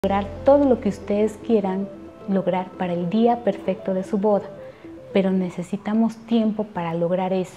lograr todo lo que ustedes quieran lograr para el día perfecto de su boda, pero necesitamos tiempo para lograr eso.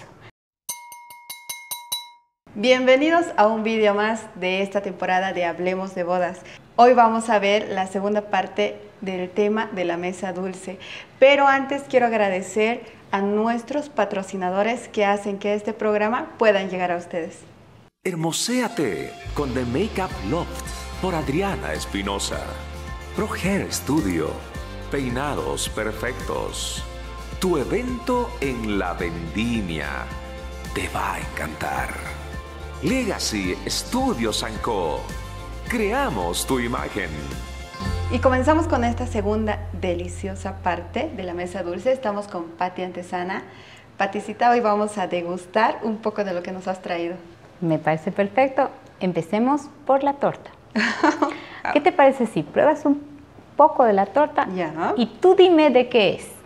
Bienvenidos a un vídeo más de esta temporada de Hablemos de Bodas. Hoy vamos a ver la segunda parte del tema de la mesa dulce, pero antes quiero agradecer a nuestros patrocinadores que hacen que este programa puedan llegar a ustedes. Hermoséate con The Makeup Loft por Adriana Espinosa. Pro Hair Studio, peinados perfectos. Tu evento en La Vendimia te va a encantar. Legacy Studios & Co. Creamos tu imagen. Y comenzamos con esta segunda deliciosa parte de la mesa dulce. Estamos con Pati Antesana. Paticita, hoy vamos a degustar un poco de lo que nos has traído. Me parece perfecto. Empecemos por la torta. ¿Qué te parece si pruebas un poco de la torta? Ya. Y tú dime de qué es.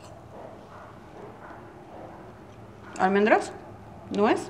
¿Almendras? ¿Nuez?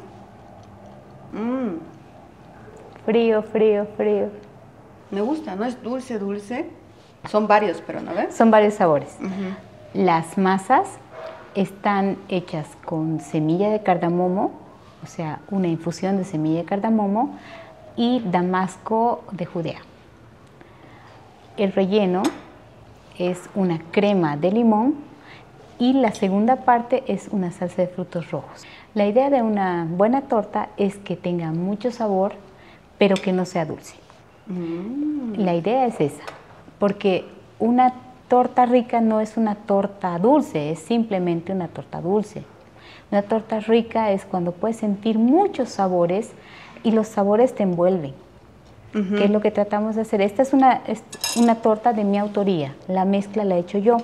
Frío, frío, frío. Me gusta, no es dulce, dulce. Son varios, pero ¿no ves? Son varios sabores. Las masas están hechas con semilla de cardamomo, o sea, una infusión de semilla de cardamomo y damasco de Judea. El relleno es una crema de limón y la segunda parte es una salsa de frutos rojos. La idea de una buena torta es que tenga mucho sabor, pero que no sea dulce. La idea es esa, porque una torta rica no es una torta dulce, es simplemente una torta dulce. Una torta rica es cuando puedes sentir muchos sabores y los sabores te envuelven, que es lo que tratamos de hacer. Esta es una torta de mi autoría, la mezcla la he hecho yo.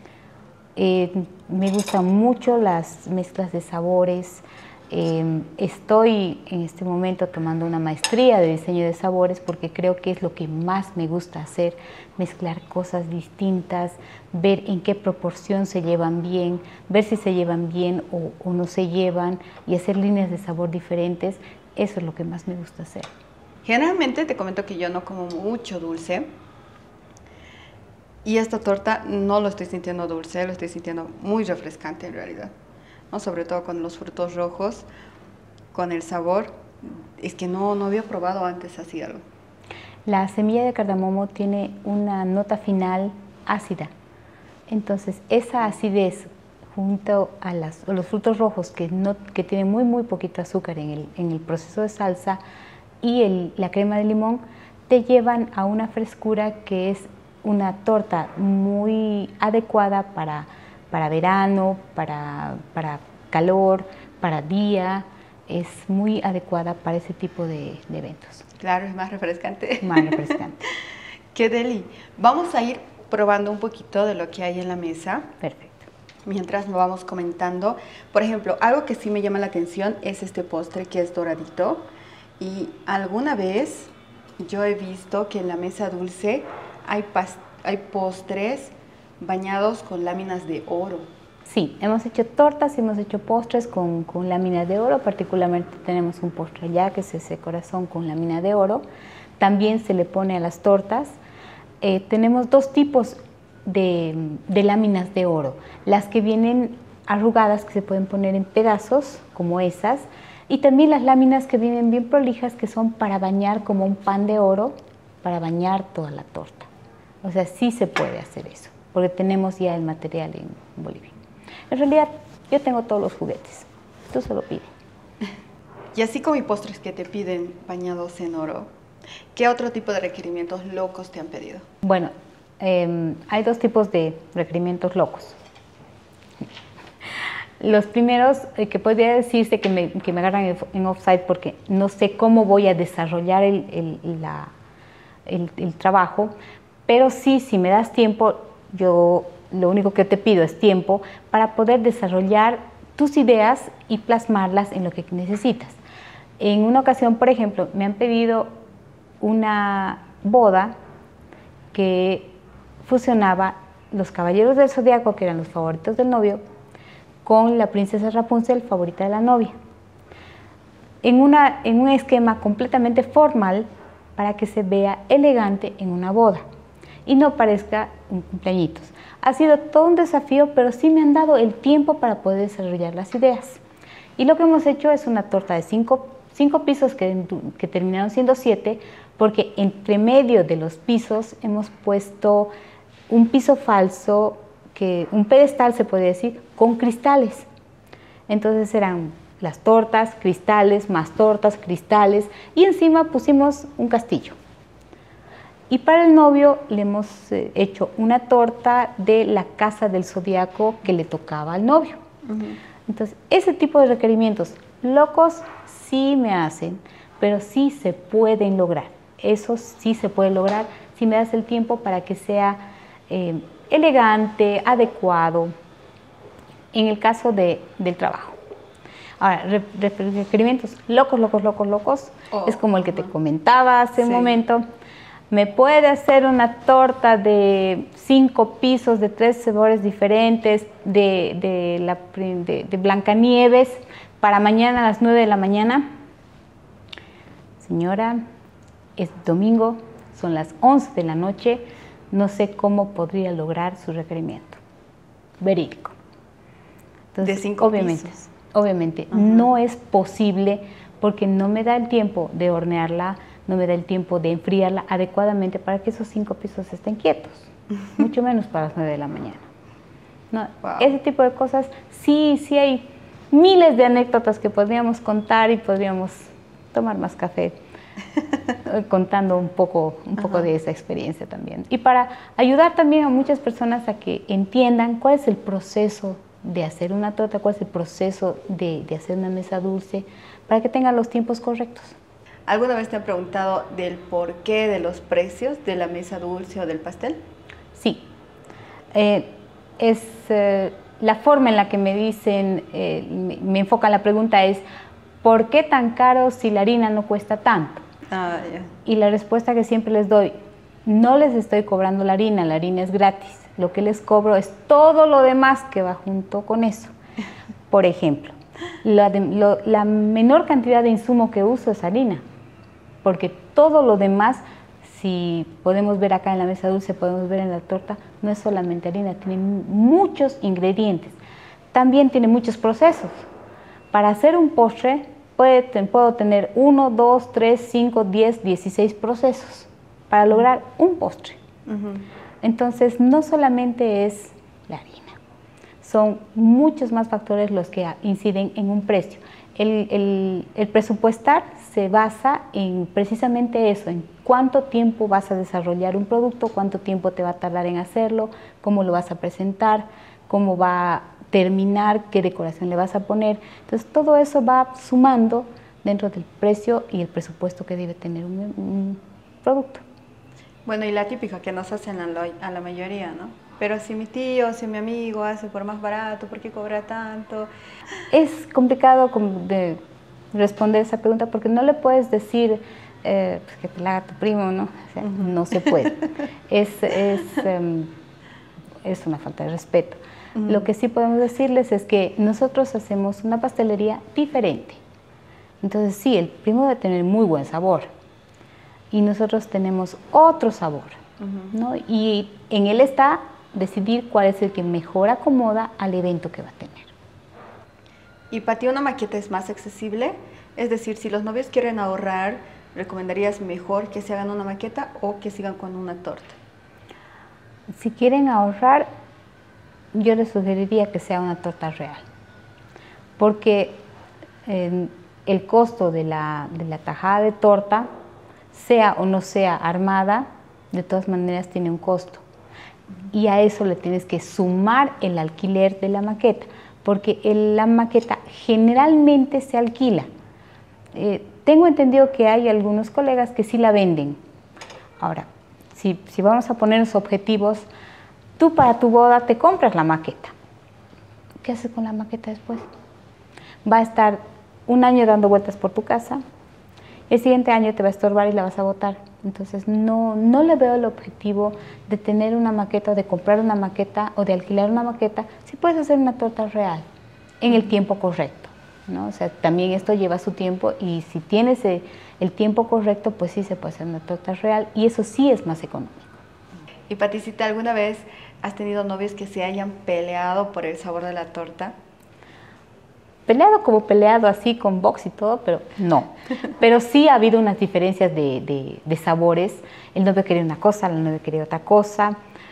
Me gustan mucho las mezclas de sabores. Estoy en este momento tomando una maestría de diseño de sabores porque creo que es lo que más me gusta hacer, mezclar cosas distintas, ver en qué proporción se llevan bien, ver si se llevan bien o no se llevan y hacer líneas de sabor diferentes. Eso es lo que más me gusta hacer. Generalmente te comento que yo no como mucho dulce y esta torta no lo estoy sintiendo dulce, lo estoy sintiendo muy refrescante en realidad, ¿no? Sobre todo con los frutos rojos, con el sabor. Es que no había probado antes así algo. La semilla de cardamomo tiene una nota final ácida, entonces esa acidez junto a los frutos rojos que tienen muy poquito azúcar en el proceso de salsa y la crema de limón te llevan a una frescura que es una torta muy adecuada para verano, para calor, para día. Es muy adecuada para ese tipo de eventos. Claro, es más refrescante. Más refrescante. ¡Qué deli! Vamos a ir probando un poquito de lo que hay en la mesa. Perfecto. Mientras lo vamos comentando. Por ejemplo, algo que sí me llama la atención es este postre que es doradito. Y alguna vez yo he visto que en la mesa dulce hay postres bañados con láminas de oro. Sí, hemos hecho tortas y hemos hecho postres con láminas de oro. Particularmente tenemos un postre allá que es ese corazón con lámina de oro. También se le pone a las tortas. Tenemos dos tipos de láminas de oro. Las que vienen arrugadas, que se pueden poner en pedazos, como esas. Y también las láminas que vienen bien prolijas, que son para bañar como un pan de oro, para bañar toda la torta. O sea, sí se puede hacer eso, porque tenemos ya el material en Bolivia. En realidad, yo tengo todos los juguetes, tú solo pide. Y así como hay postres que te piden bañados en oro, ¿qué otro tipo de requerimientos locos te han pedido? Bueno, hay dos tipos de requerimientos locos. Los primeros, que podría decirse que me agarran en offside porque no sé cómo voy a desarrollar el trabajo, pero sí, si me das tiempo, yo lo único que te pido es tiempo para poder desarrollar tus ideas y plasmarlas en lo que necesitas. En una ocasión, por ejemplo, me han pedido una boda que fusionaba los caballeros del zodiaco, que eran los favoritos del novio, con la princesa Rapunzel, favorita de la novia, en un esquema completamente formal para que se vea elegante en una boda. y no parezca un cumpleañitos. Ha sido todo un desafío, pero sí me han dado el tiempo para poder desarrollar las ideas. Y lo que hemos hecho es una torta de cinco pisos que terminaron siendo 7, porque entre medio de los pisos hemos puesto un piso falso, un pedestal se podría decir, con cristales. Entonces eran las tortas, cristales, más tortas, cristales, y encima pusimos un castillo. Y para el novio le hemos hecho una torta de la casa del zodiaco que le tocaba al novio. Entonces, ese tipo de requerimientos locos sí me hacen, pero sí se pueden lograr. Eso sí se puede lograr si me das el tiempo para que sea elegante, adecuado, en el caso del trabajo. Ahora, requerimientos locos, es como el que te comentaba hace un momento. ¿Me puede hacer una torta de 5 pisos, de 3 sabores diferentes, de Blancanieves, para mañana a las 9 de la mañana? Señora, es domingo, son las 11 de la noche, no sé cómo podría lograr su requerimiento. Verídico. Entonces, de 5 pisos. Obviamente, no es posible porque no me da el tiempo de hornearla, no me da el tiempo de enfriarla adecuadamente para que esos 5 pisos estén quietos, mucho menos para las 9 de la mañana. No, ese tipo de cosas, sí hay miles de anécdotas que podríamos contar y podríamos tomar más café contando un poco de esa experiencia también. Y para ayudar también a muchas personas a que entiendan cuál es el proceso de hacer una torta, cuál es el proceso de hacer una mesa dulce, para que tengan los tiempos correctos. ¿Alguna vez te han preguntado del porqué de los precios de la mesa dulce o del pastel? Sí. La forma en la que me dicen, me enfocan la pregunta es, ¿por qué tan caro si la harina no cuesta tanto? Y la respuesta que siempre les doy, no les estoy cobrando la harina es gratis. Lo que les cobro es todo lo demás que va junto con eso. Por ejemplo, la menor cantidad de insumo que uso es harina, porque todo lo demás, si podemos ver acá en la mesa dulce, podemos ver en la torta, no es solamente harina, tiene muchos ingredientes. También tiene muchos procesos. Para hacer un postre puedo tener 1, 2, 3, 5, 10, 16 procesos para lograr un postre. Entonces, no solamente es la harina, son muchos más factores los que inciden en un precio. El presupuestar se basa en precisamente eso, en cuánto tiempo vas a desarrollar un producto, cuánto tiempo te va a tardar en hacerlo, cómo lo vas a presentar, cómo va a terminar, qué decoración le vas a poner. Entonces, todo eso va sumando dentro del precio y el presupuesto que debe tener un producto. Bueno, y la típica que nos hacen a la mayoría, ¿no? Pero si mi tío, si mi amigo hace por más barato, ¿por qué cobra tanto? Es complicado de responder esa pregunta porque no le puedes decir pues que te la haga tu primo, ¿no? O sea, no se puede. Es una falta de respeto. Lo que sí podemos decirles es que nosotros hacemos una pastelería diferente. Entonces sí, el primo debe tener muy buen sabor y nosotros tenemos otro sabor, ¿no? Y en él está decidir cuál es el que mejor acomoda al evento que va a tener. ¿Y para ti una maqueta es más accesible? Es decir, si los novios quieren ahorrar, ¿recomendarías mejor que se hagan una maqueta o que sigan con una torta? Si quieren ahorrar, yo les sugeriría que sea una torta real, porque el costo de la tajada de torta, sea o no sea armada, de todas maneras tiene un costo. Y a eso le tienes que sumar el alquiler de la maqueta, porque la maqueta generalmente se alquila. Tengo entendido que hay algunos colegas que sí la venden. Ahora, si vamos a ponernos objetivos, tú para tu boda te compras la maqueta. ¿Qué haces con la maqueta después? Va a estar un año dando vueltas por tu casa, el siguiente año te va a estorbar y la vas a botar. Entonces no le veo el objetivo de tener una maqueta, o de comprar una maqueta o de alquilar una maqueta, si puedes hacer una torta real en el tiempo correcto, ¿no? O sea, también esto lleva su tiempo y si tienes el tiempo correcto, pues sí se puede hacer una torta real y eso sí es más económico. Y Paticita, ¿alguna vez has tenido novios que se hayan peleado por el sabor de la torta? Peleado como peleado así con box y todo, pero no. Pero sí ha habido unas diferencias de sabores. El novio quería una cosa, la novia quería otra cosa.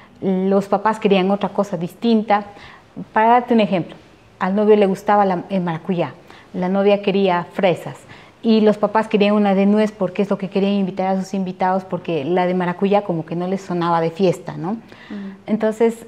Los papás querían otra cosa distinta. Para darte un ejemplo, al novio le gustaba el maracuyá, la novia quería fresas y los papás querían una de nuez porque es lo que querían invitar a sus invitados, porque la de maracuyá como que no les sonaba de fiesta, ¿no? Entonces,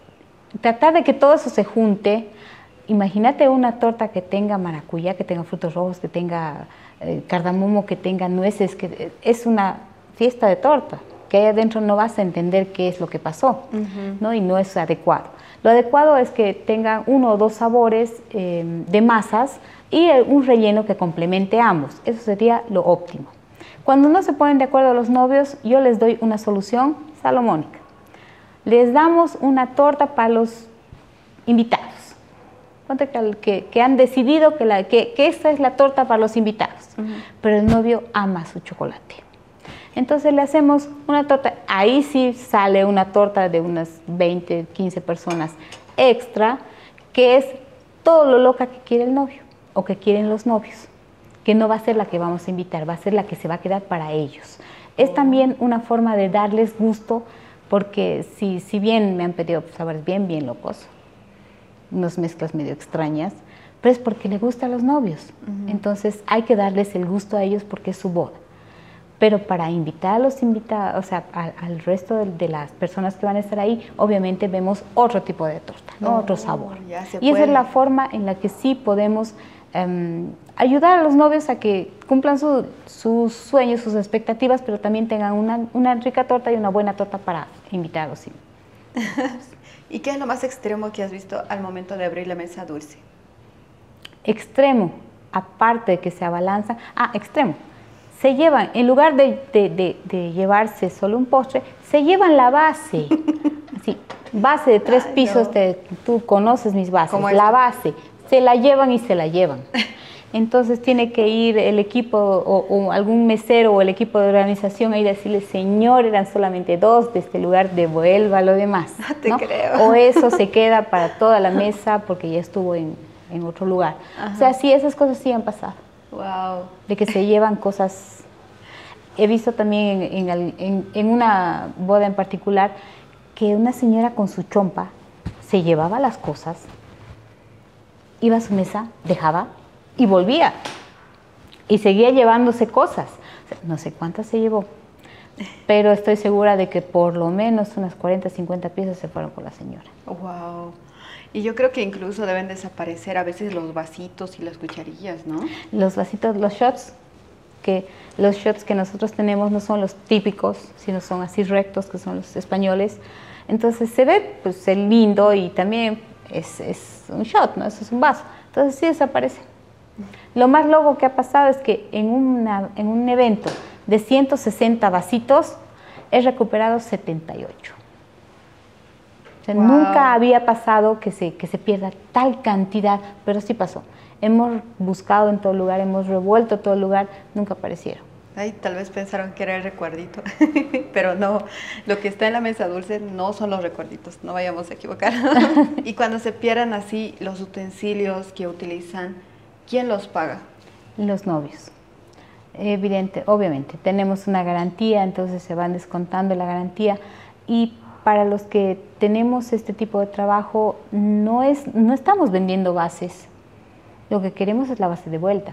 tratar de que todo eso se junte. Imagínate una torta que tenga maracuyá, que tenga frutos rojos, que tenga cardamomo, que tenga nueces, que es una fiesta de torta, que ahí adentro no vas a entender qué es lo que pasó, ¿no? Y no es adecuado. Lo adecuado es que tengan 1 o 2 sabores de masas y un relleno que complemente ambos. Eso sería lo óptimo. Cuando no se ponen de acuerdo los novios, yo les doy una solución salomónica. Les damos una torta para los invitados. Ponte que han decidido que esta es la torta para los invitados, pero el novio ama su chocolate. Entonces le hacemos una torta, ahí sí sale una torta de unas 20, 15 personas extra, que es todo lo loca que quiere el novio o que quieren los novios, que no va a ser la que vamos a invitar, va a ser la que se va a quedar para ellos. Es también una forma de darles gusto, porque si bien me han pedido sabores bien locos, unas mezclas medio extrañas, pero es porque le gusta a los novios. Entonces hay que darles el gusto a ellos porque es su boda. Pero para invitar a los invitados, o sea, al resto de las personas que van a estar ahí, obviamente vemos otro tipo de torta, ¿no? Otro sabor. Y esa es la forma en la que sí podemos ayudar a los novios a que cumplan sus sueños, sus expectativas, pero también tengan una rica torta y una buena torta para invitar a los invitados. ¿Y qué es lo más extremo que has visto al momento de abrir la mesa dulce? Extremo, aparte de que se abalanzan. Extremo. Se llevan, en lugar de llevarse solo un postre, se llevan la base. Sí, base de 3 pisos, no. Tú conoces mis bases. La base, se la llevan y se la llevan. Entonces tiene que ir el equipo o algún mesero o el equipo de organización y decirle, señor, eran solamente 2 de este lugar, devuelva lo demás. No te creo. O eso se queda para toda la mesa porque ya estuvo en otro lugar. O sea, sí, esas cosas sí han pasado. Wow. De que se llevan cosas. He visto también en una boda en particular que una señora con su chompa se llevaba las cosas, iba a su mesa, dejaba y volvía. Y seguía llevándose cosas. O sea, no sé cuántas se llevó, pero estoy segura de que por lo menos unas 40, 50 piezas se fueron con la señora. Wow. Y yo creo que incluso deben desaparecer a veces los vasitos y las cucharillas, ¿no? Los vasitos, los shots que nosotros tenemos no son los típicos, sino son así rectos, que son los españoles. Entonces se ve pues el lindo y también es un shot, ¿no? Eso es un vaso. Entonces sí desaparece. Lo más loco que ha pasado es que en un evento de 160 vasitos he recuperado 78. O sea, nunca había pasado que se pierda tal cantidad, pero sí pasó. Hemos buscado en todo lugar, hemos revuelto todo el lugar, nunca aparecieron. Ay, tal vez pensaron que era el recuerdito, pero no, lo que está en la mesa dulce no son los recuerditos, no vayamos a equivocar. Y cuando se pierdan así los utensilios que utilizan, ¿quién los paga? Los novios. Obviamente, tenemos una garantía, entonces se van descontando la garantía. Y para los que tenemos este tipo de trabajo, no estamos vendiendo bases. Lo que queremos es la base de vuelta.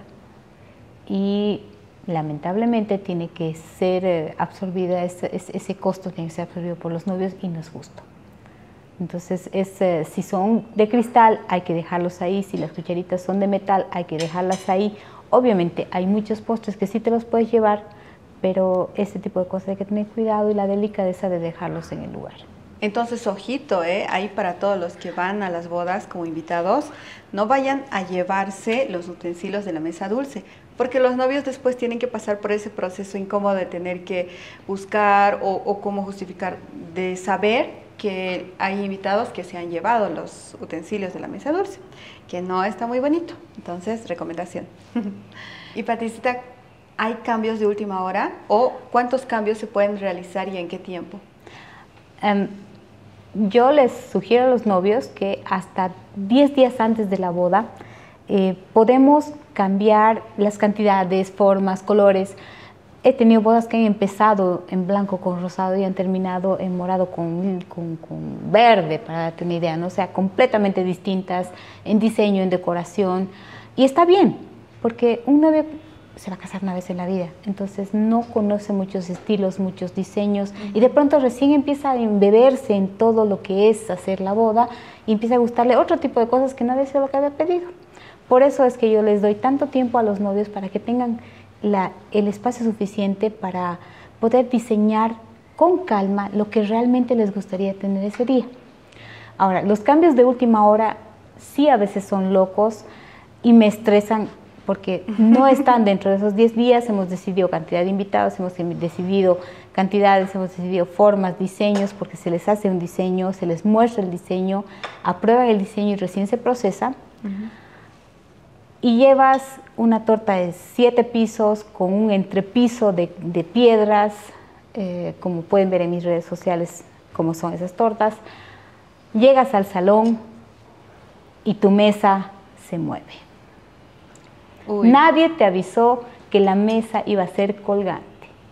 Y lamentablemente tiene que ser absorbida, ese costo tiene que ser absorbido por los novios y no es justo. Entonces, si son de cristal, hay que dejarlos ahí. Si las cucharitas son de metal, hay que dejarlas ahí. Obviamente, hay muchos postres que sí te los puedes llevar, pero ese tipo de cosas hay que tener cuidado y la delicadeza de dejarlos en el lugar. Entonces, ojito, ahí para todos los que van a las bodas como invitados, no vayan a llevarse los utensilios de la mesa dulce, porque los novios después tienen que pasar por ese proceso incómodo de tener que buscar o cómo justificar, de saber que hay invitados que se han llevado los utensilios de la mesa dulce, que no está muy bonito. Entonces, recomendación. Y Paticita, ¿hay cambios de última hora? ¿O cuántos cambios se pueden realizar y en qué tiempo? Yo les sugiero a los novios que hasta 10 días antes de la boda podemos cambiar las cantidades, formas, colores. He tenido bodas que han empezado en blanco con rosado y han terminado en morado con verde, para darte una idea, ¿no? O sea, completamente distintas en diseño, en decoración. Y está bien, porque un novio se va a casar una vez en la vida, entonces no conoce muchos estilos, muchos diseños, y de pronto recién empieza a embeberse en todo lo que es hacer la boda y empieza a gustarle otro tipo de cosas que no había sido lo que había pedido. Por eso es que yo les doy tanto tiempo a los novios para que tengan el espacio suficiente para poder diseñar con calma lo que realmente les gustaría tener ese día. Ahora, los cambios de última hora sí a veces son locos y me estresan porque no están dentro de esos 10 días. Hemos decidido cantidad de invitados, hemos decidido cantidades, hemos decidido formas, diseños, porque se les hace un diseño, se les muestra el diseño, aprueban el diseño y recién se procesa. Y llevas una torta de 7 pisos con un entrepiso de piedras, como pueden ver en mis redes sociales cómo son esas tortas. Llegas al salón y tu mesa se mueve. Uy. Nadie te avisó que la mesa iba a ser colgante.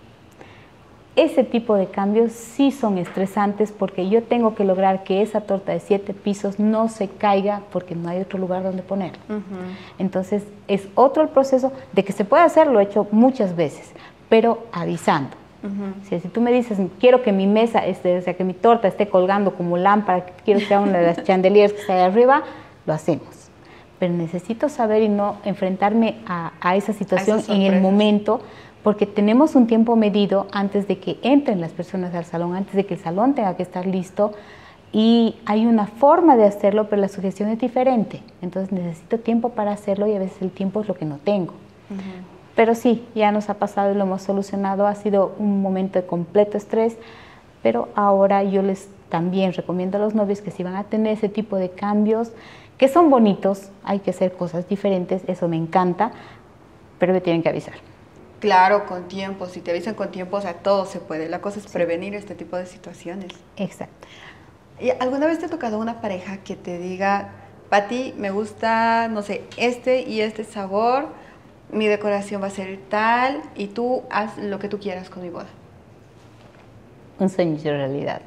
Ese tipo de cambios sí son estresantes porque yo tengo que lograr que esa torta de 7 pisos no se caiga porque no hay otro lugar donde ponerla. Entonces es otro el proceso de que se puede hacer, lo he hecho muchas veces, pero avisando. Si tú me dices, quiero que mi mesa, o sea, que mi torta esté colgando como lámpara, quiero que sea una de las chandeliers que está ahí arriba, lo hacemos. Pero necesito saber y no enfrentarme a esa situación en el momento, porque tenemos un tiempo medido antes de que entren las personas al salón, antes de que el salón tenga que estar listo, y hay una forma de hacerlo, pero la sugestión es diferente. Entonces necesito tiempo para hacerlo y a veces el tiempo es lo que no tengo. Pero sí, ya nos ha pasado y lo hemos solucionado. Ha sido un momento de completo estrés, pero ahora yo les también recomiendo a los novios que si van a tener ese tipo de cambios, que son bonitos, hay que hacer cosas diferentes, eso me encanta, pero me tienen que avisar. Claro, con tiempo, si te avisan con tiempo, o sea, todo se puede. La cosa es prevenir este tipo de situaciones. Exacto. ¿Y alguna vez te ha tocado una pareja que te diga, Pati, me gusta, no sé, este y este sabor, mi decoración va a ser tal y tú haz lo que tú quieras con mi boda? Un sueño de realidad.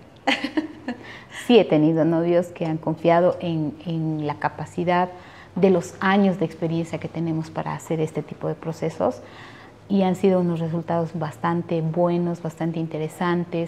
Sí he tenido novios que han confiado en la capacidad de los años de experiencia que tenemos para hacer este tipo de procesos y han sido unos resultados bastante buenos, bastante interesantes.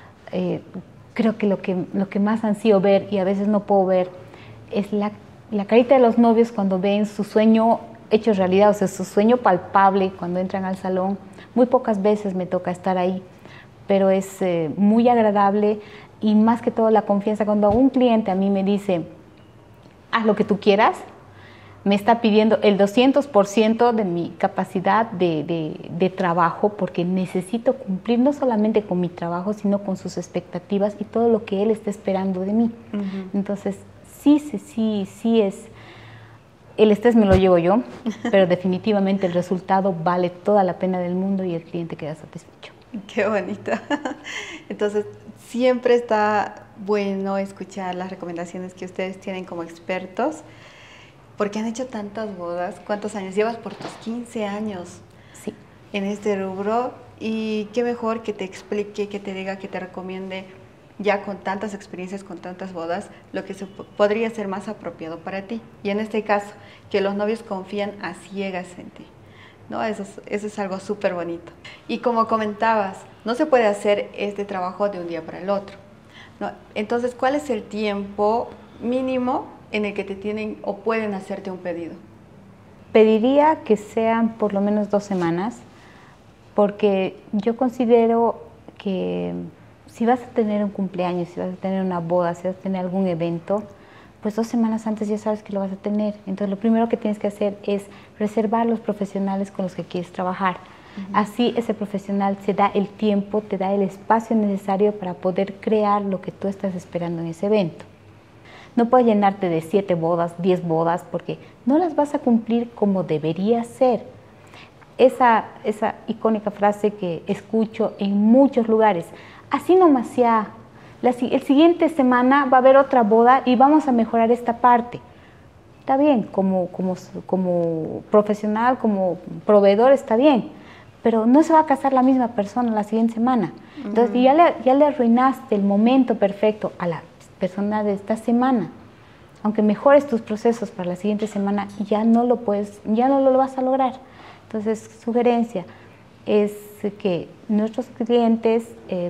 Creo que lo que más han sido ver, y a veces no puedo ver, es la carita de los novios cuando ven su sueño hecho realidad, o sea, su sueño palpable cuando entran al salón. Muy pocas veces me toca estar ahí, pero es muy agradable. Y más que todo la confianza, cuando un cliente a mí me dice, haz lo que tú quieras, me está pidiendo el 200% de mi capacidad de trabajo, porque necesito cumplir no solamente con mi trabajo, sino con sus expectativas y todo lo que él está esperando de mí. Entonces, sí es, el estrés me lo llevo yo, pero definitivamente el resultado vale toda la pena del mundo y el cliente queda satisfecho. Qué bonito. Entonces, siempre está bueno escuchar las recomendaciones que ustedes tienen como expertos, porque han hecho tantas bodas. ¿Cuántos años llevas? Por tus 15 años sí, en este rubro, y qué mejor que te explique, que te diga, que te recomiende, ya con tantas experiencias, con tantas bodas, lo que podría ser más apropiado para ti. Y en este caso, que los novios confían a ciegas en ti, ¿no? Eso es algo súper bonito. Y como comentabas, no se puede hacer este trabajo de un día para el otro, ¿no? Entonces, ¿cuál es el tiempo mínimo en el que te tienen o pueden hacerte un pedido? Pediría que sean por lo menos 2 semanas, porque yo considero que si vas a tener un cumpleaños, si vas a tener una boda, si vas a tener algún evento, pues 2 semanas antes ya sabes que lo vas a tener. Entonces lo primero que tienes que hacer es reservar los profesionales con los que quieres trabajar. Así ese profesional se da el tiempo, te da el espacio necesario para poder crear lo que tú estás esperando en ese evento. No puedes llenarte de 7 bodas, 10 bodas, porque no las vas a cumplir como debería ser. Esa icónica frase que escucho en muchos lugares, así nomás ya, el siguiente semana va a haber otra boda y vamos a mejorar esta parte. Está bien, como profesional, como proveedor está bien, pero no se va a casar la misma persona la siguiente semana. Entonces ya le arruinaste el momento perfecto a la persona de esta semana. Aunque mejores tus procesos para la siguiente semana, ya no lo vas a lograr. Entonces, sugerencia es que nuestros clientes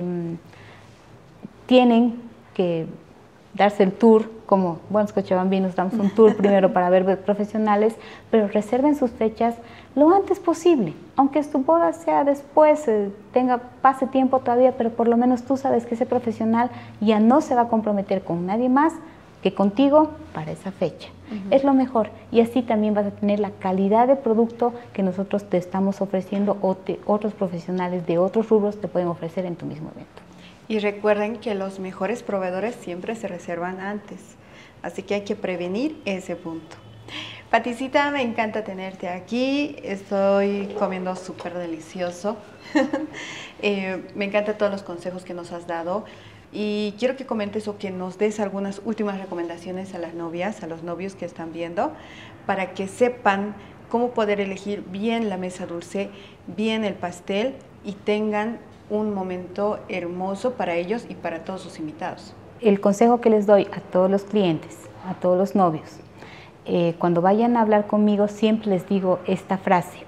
tienen que darse el tour, como buenos cochabambinos damos un tour primero para ver profesionales, pero reserven sus fechas lo antes posible, aunque tu boda sea después, pase tiempo todavía, pero por lo menos tú sabes que ese profesional ya no se va a comprometer con nadie más que contigo para esa fecha. Es lo mejor, y así también vas a tener la calidad de producto que nosotros te estamos ofreciendo o otros profesionales de otros rubros te pueden ofrecer en tu mismo evento. Y recuerden que los mejores proveedores siempre se reservan antes, así que hay que prevenir ese punto. Paticita, me encanta tenerte aquí, estoy comiendo súper delicioso. Me encantan todos los consejos que nos has dado. Y quiero que comentes o que nos des algunas últimas recomendaciones a las novias, a los novios que están viendo, para que sepan cómo poder elegir bien la mesa dulce, bien el pastel y tengan un momento hermoso para ellos y para todos sus invitados. El consejo que les doy a todos los clientes, a todos los novios, cuando vayan a hablar conmigo siempre les digo esta frase: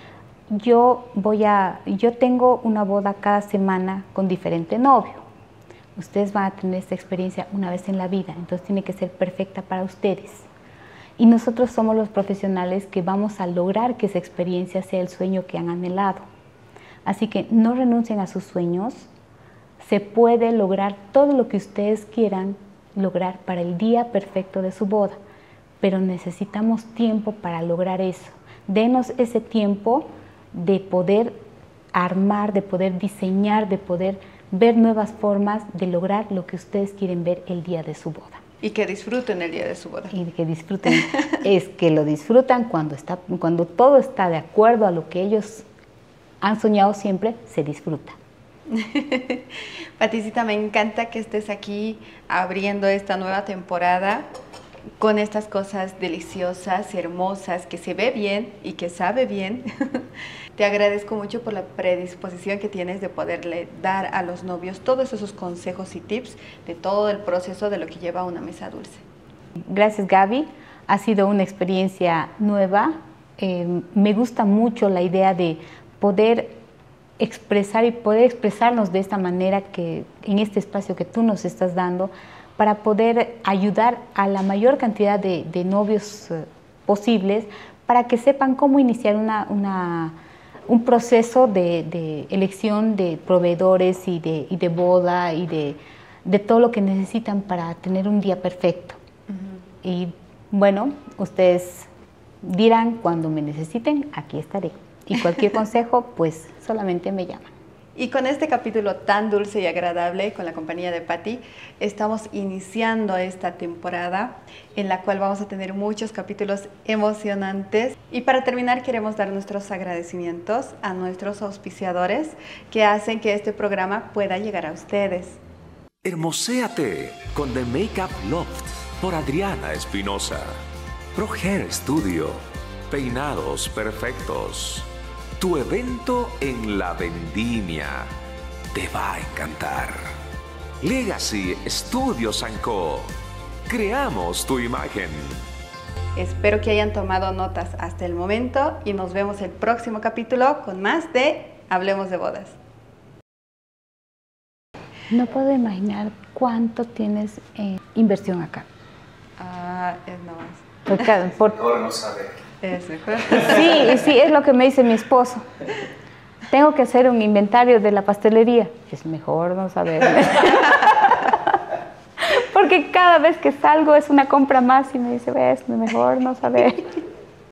yo tengo una boda cada semana con diferente novio. Ustedes van a tener esta experiencia una vez en la vida, entonces tiene que ser perfecta para ustedes. Y nosotros somos los profesionales que vamos a lograr que esa experiencia sea el sueño que han anhelado. Así que no renuncien a sus sueños, se puede lograr todo lo que ustedes quieran lograr para el día perfecto de su boda, pero necesitamos tiempo para lograr eso. Denos ese tiempo de poder armar, de poder diseñar, de poder ver nuevas formas de lograr lo que ustedes quieren ver el día de su boda. Y que disfruten el día de su boda. Y que disfruten, es que lo disfrutan cuando todo está de acuerdo a lo que ellos han soñado siempre, se disfruta. Paticita, me encanta que estés aquí abriendo esta nueva temporada con estas cosas deliciosas y hermosas, que se ve bien y que sabe bien. Te agradezco mucho por la predisposición que tienes de poderle dar a los novios todos esos consejos y tips de todo el proceso de lo que lleva una mesa dulce. Gracias, Gaby. Ha sido una experiencia nueva. Me gusta mucho la idea de poder expresar y poder expresarnos de esta manera que en este espacio que tú nos estás dando, para poder ayudar a la mayor cantidad de novios posibles, para que sepan cómo iniciar un proceso de elección de proveedores y de boda y de todo lo que necesitan para tener un día perfecto. Y bueno, ustedes dirán cuando me necesiten, aquí estaré. Y cualquier consejo, pues solamente me llaman. Y con este capítulo tan dulce y agradable, con la compañía de Pati, estamos iniciando esta temporada en la cual vamos a tener muchos capítulos emocionantes. Y para terminar, queremos dar nuestros agradecimientos a nuestros auspiciadores que hacen que este programa pueda llegar a ustedes. Hermoséate con The Makeup Loft por Adriana Espinosa. Pro Hair Studio. Peinados perfectos. Tu evento en La Vendimia te va a encantar. Legacy Studios & Co. Creamos tu imagen. Espero que hayan tomado notas hasta el momento y nos vemos el próximo capítulo con más de Hablemos de Bodas. No puedo imaginar cuánto tienes inversión acá. Es nomás. Mejor no saber. Es mejor. Sí, es lo que me dice mi esposo. Tengo que hacer un inventario de la pastelería. Es mejor no saber. Porque cada vez que salgo es una compra más y me dice, ves, mejor no saber.